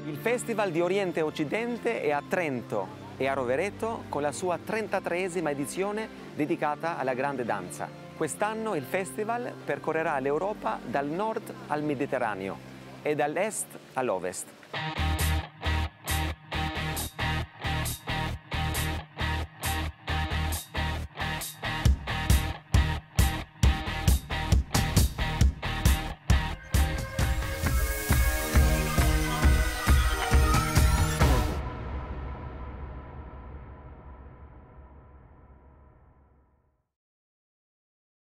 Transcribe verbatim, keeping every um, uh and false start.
Il Festival di Oriente e Occidente è a Trento e a Rovereto con la sua trentatreesima edizione dedicata alla grande danza. Quest'anno il festival percorrerà l'Europa dal nord al Mediterraneo e dall'est all'ovest.